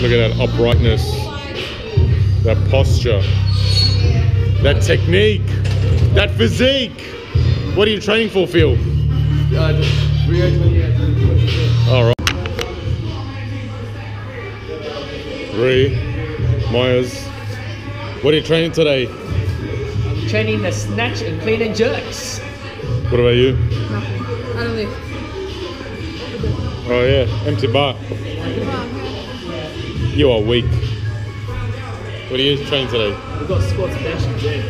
Look at that uprightness, that posture, that technique, that physique. What are you training for, Phil? All right. 3, Myers. What are you training today? I'm training the snatch and clean and jerks. What about you? Nothing. I don't live. Oh yeah, empty bar. You are weak. What are you training today? We've got squats, bench and gym.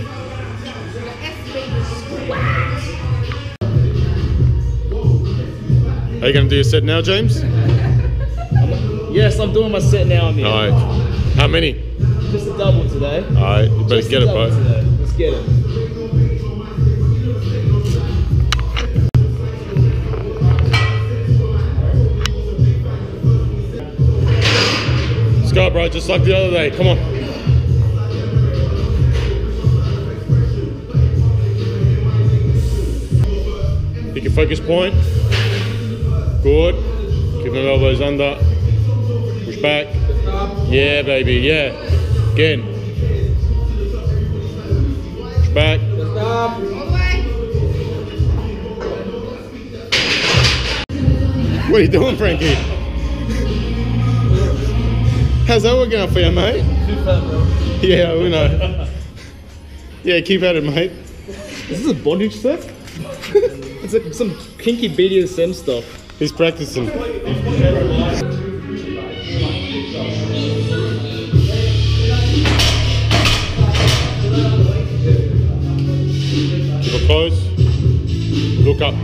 Are you going to do your set now, James? Yes, I'm doing my set now. I'm here. Alright. How many? Just a double today. Alright, you better get it, bro. Today. Let's get it. Let's go, bro, just like the other day. Come on. Pick your focus point. Good. Keep them elbows under. Push back. Yeah, baby, yeah. Again. Push back. What are you doing, Frankie? How's that working out for you, mate? Yeah, we know. Yeah, keep at it, mate. Is this a bondage set? It's like some kinky BDSM stuff. He's practicing. Keep it close. Look up.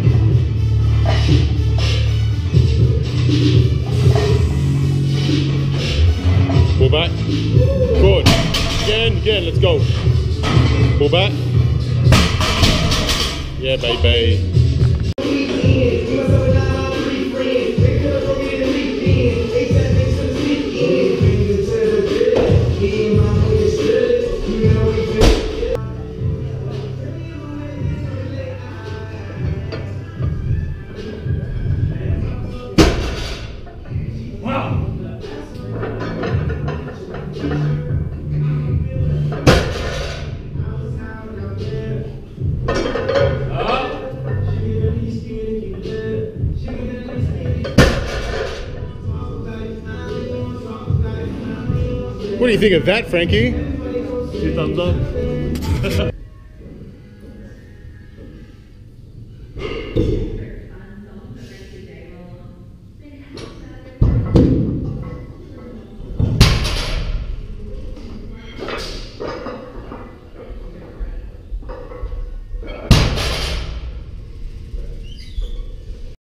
Pull back. Good. Again, let's go. Pull back. Yeah, baby. What do you think of that, Frankie? 2 thumbs up.